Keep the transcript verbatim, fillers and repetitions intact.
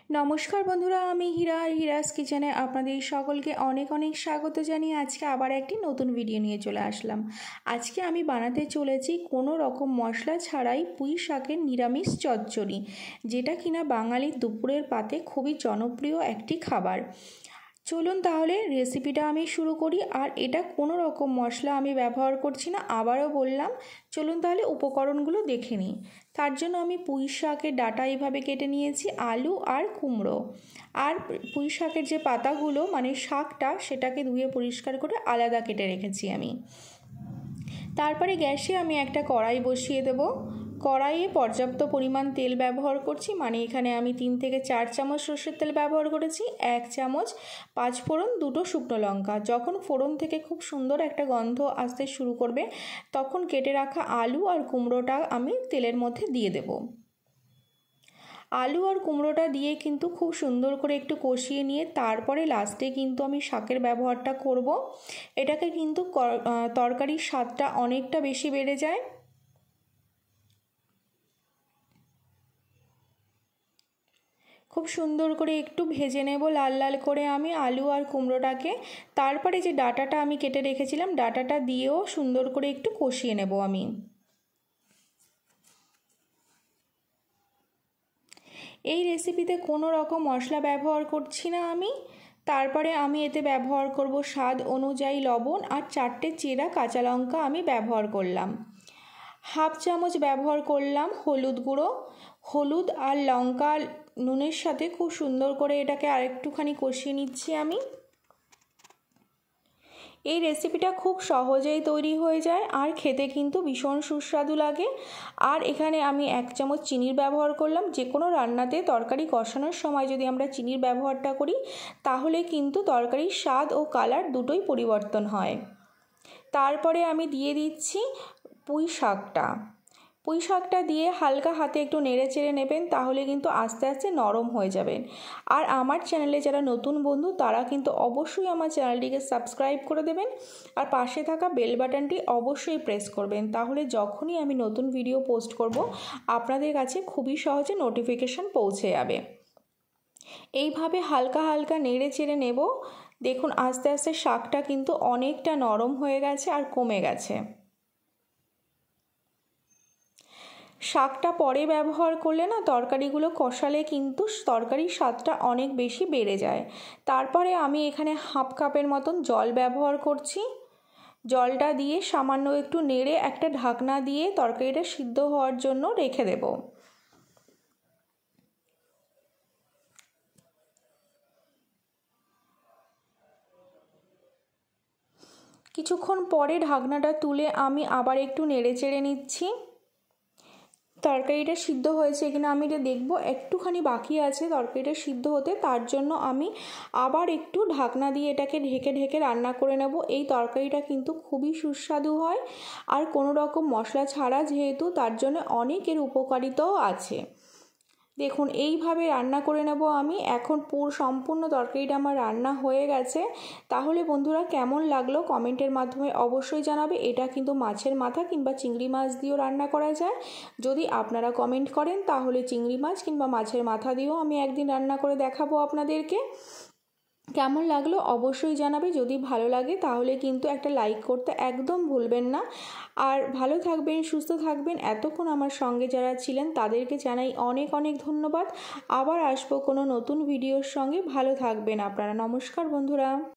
নমস্কার বন্ধুরা, আমি হীরা আর হীরাস কিচেনে আপনাদের সকলকে অনেক অনেক স্বাগত জানিয়ে আজকে আবার একটি নতুন ভিডিও নিয়ে চলে আসলাম। আজকে আমি বানাতে চলেছি কোনো রকম মশলা ছাড়াই পুঁই শাকের নিরামিষ চচ্চড়ি, যেটা কিনা বাঙালির দুপুরের পাতে খুবই জনপ্রিয় একটি খাবার। চলুন তাহলে রেসিপিটা আমি শুরু করি। আর এটা কোনো রকম মশলা আমি ব্যবহার করছি না, আবারও বললাম। চলুন তাহলে উপকরণগুলো দেখে নিই। তার জন্য আমি পুঁই শাকের ডাঁটা এইভাবে কেটে নিয়েছি, আলু আর কুমড়ো, আর পুঁই শাকের যে পাতাগুলো মানে শাকটা সেটাকে ধুয়ে পরিষ্কার করে আলাদা কেটে রেখেছি আমি। তারপরে গ্যাসে আমি একটা কড়াই বসিয়ে দেব। কড়াইয়ে পর্যাপ্ত পরিমাণ তেল ব্যবহার করছি, মানে এখানে আমি তিন থেকে চার চামচ সর্ষের তেল ব্যবহার করেছি। এক চামচ পাঁচ ফোড়ন, দুটো শুকনো লঙ্কা। যখন ফোড়ন থেকে খুব সুন্দর একটা গন্ধ আসতে শুরু করবে, তখন কেটে রাখা আলু আর কুমড়োটা আমি তেলের মধ্যে দিয়ে দেব। আলু আর কুমড়োটা দিয়ে কিন্তু খুব সুন্দর করে একটু কষিয়ে নিয়ে তারপরে লাস্টে কিন্তু আমি শাকের ব্যবহারটা করব। এটাকে কিন্তু তরকারির স্বাদটা অনেকটা বেশি বেড়ে যায়। খুব সুন্দর করে একটু ভেজে নেব লাল লাল করে আমি আলু আর কুমড়োটাকে। তারপরে যে ডাঁটাটা আমি কেটে রেখেছিলাম, ডাঁটাটা দিয়েও সুন্দর করে একটু কষিয়ে নেব আমি। এই রেসিপিতে কোনো রকম মশলা ব্যবহার করছি না আমি। তারপরে আমি এতে ব্যবহার করব স্বাদ অনুযায়ী লবণ, আর চারটে চেরা কাঁচা লঙ্কা আমি ব্যবহার করলাম। হাফ চামচ ব্যবহার করলাম হলুদ গুঁড়ো। হলুদ আর লঙ্কা নুনের সাথে খুব সুন্দর করে এটাকে আরেকটুখানি কষিয়ে নিচ্ছি আমি। এই রেসিপিটা খুব সহজেই তৈরি হয়ে যায় আর খেতে কিন্তু ভীষণ সুস্বাদু লাগে। আর এখানে আমি এক চামচ চিনির ব্যবহার করলাম। যে কোনো রান্নাতে তরকারি কষানোর সময় যদি আমরা চিনির ব্যবহারটা করি, তাহলে কিন্তু তরকারির স্বাদ ও কালার দুটোই পরিবর্তন হয়। তারপরে আমি দিয়ে দিচ্ছি পুঁই শাকটা। পুঁই শাকটা দিয়ে হালকা হাতে একটু নেড়ে চেড়ে নেবেন, তাহলে কিন্তু আস্তে আস্তে নরম হয়ে যাবেন। আর আমার চ্যানেলে যারা নতুন বন্ধু, তারা কিন্তু অবশ্যই আমার চ্যানেলটিকে সাবস্ক্রাইব করে দেবেন, আর পাশে থাকা বেল বাটনটি অবশ্যই প্রেস করবেন। তাহলে যখনই আমি নতুন ভিডিও পোস্ট করব, আপনাদের কাছে খুবই সহজে নোটিফিকেশান পৌঁছে যাবে। এইভাবে হালকা হালকা নেড়ে চেড়ে নেব। দেখুন আস্তে আস্তে শাকটা কিন্তু অনেকটা নরম হয়ে গেছে আর কমে গেছে। শাকটা পরে ব্যবহার করলে না, তরকারিগুলো কষালে কিন্তু তরকারির স্বাদটা অনেক বেশি বেড়ে যায়। তারপরে আমি এখানে হাফ কাপের মতন জল ব্যবহার করছি। জলটা দিয়ে সামান্য একটু নেড়ে একটা ঢাকনা দিয়ে তরকারিটা সিদ্ধ হওয়ার জন্য রেখে দেব। কিছুক্ষণ পরে ঢাকনাটা তুলে আমি আবার একটু নেড়ে চেড়ে নিচ্ছি। তরকারিটা সিদ্ধ হয়েছে কিনা আমি এটা দেখব। একটুখানি বাকি আছে তরকারিটা সিদ্ধ হতে, তার জন্য আমি আবার একটু ঢাকনা দিয়ে এটাকে ঢেকে ঢেকে রান্না করে নেব। এই তরকারিটা কিন্তু খুবই সুস্বাদু হয়, আর কোনো রকম মশলা ছাড়া যেহেতু, তার জন্য অনেকের উপকারিতাও আছে। দেখুন এইভাবে রান্না করে নেব আমি। এখন পুরো সম্পূর্ণ তরকারিটা আমার রান্না হয়ে গেছে। তাহলে বন্ধুরা কেমন লাগলো কমেন্টের মাধ্যমে অবশ্যই জানাবে। এটা কিন্তু মাছের মাথা কিংবা চিংড়ি মাছ দিয়েও রান্না করা যায়। যদি আপনারা কমেন্ট করেন, তাহলে চিংড়ি মাছ কিংবা মাছের মাথা দিয়েও আমি একদিন রান্না করে দেখাবো আপনাদেরকে। কেমন লাগলো অবশ্যই জানাবে। যদি ভালো লাগে তাহলে কিন্তু একটা লাইক করতে একদম ভুলবেন না। আর ভালো থাকবেন, সুস্থ থাকবেন। এতক্ষণ আমার সঙ্গে যারা ছিলেন তাদেরকে জানাই অনেক অনেক ধন্যবাদ। আবার আসবো কোনো নতুন ভিডিওর সঙ্গে। ভালো থাকবেন আপনারা। নমস্কার বন্ধুরা।